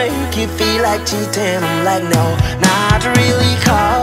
make you feel like cheating. I'm like, no, not really, 'cause